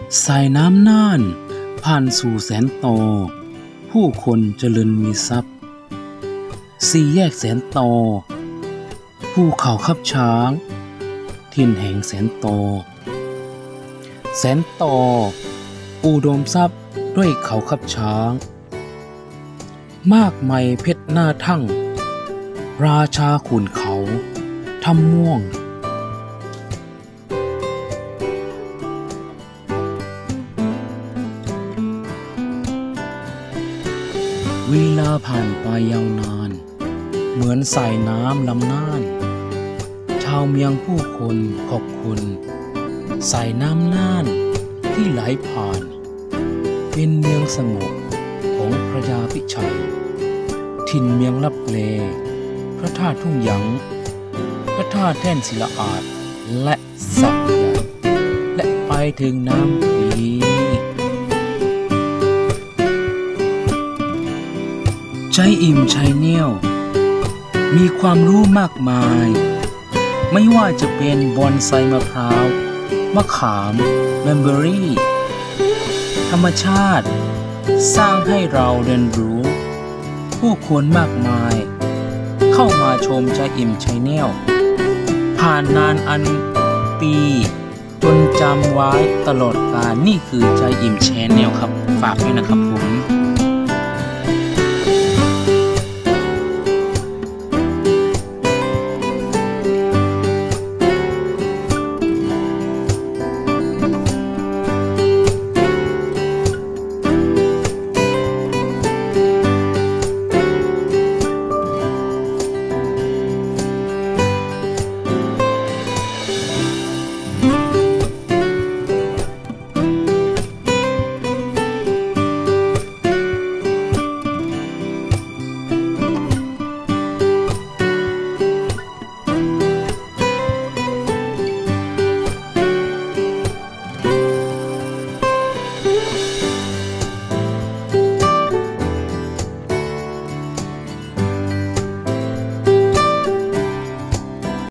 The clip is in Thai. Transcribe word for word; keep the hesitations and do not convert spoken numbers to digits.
สายน้ำน่านผ่านสู่แสนตอผู้คนเจริญมีทรัพย์สี่แยกแสนตอภูเขาคับช้างถิ่นแห่งแสนตอแสนตออุดมทรัพย์ด้วยเขาคับช้างมากไมเพชรหน้าทั่งราชาขุนเขาทำม่วงเวลาผ่านไปยาวนานเหมือนสายน้ำลำน่านชาวเมียงผู้คนขอบคุณสายน้ำน่านที่ไหลผ่านเป็นเมืองสงบของพระยาพิชัยถิ่นเมียงลับเลพระธาตุทุ่งหยางพระธาตุแท่นศิลาอาดและสักใหญ่และไปถึงน้ำพีใจอิ่มใจเนียวมีความรู้มากมายไม่ว่าจะเป็นบอนไซมะพร้าวมะขามแมมเบอรี่ธรรมชาติสร้างให้เราเรียนรู้ผู้คนมากมายเข้ามาชมใจอิ่มใจเนียวผ่านนานอันปีจนจำไว้ตลอดกาลนี่คือใจอิ่มแชนแนลครับฝากด้วยนะครับผม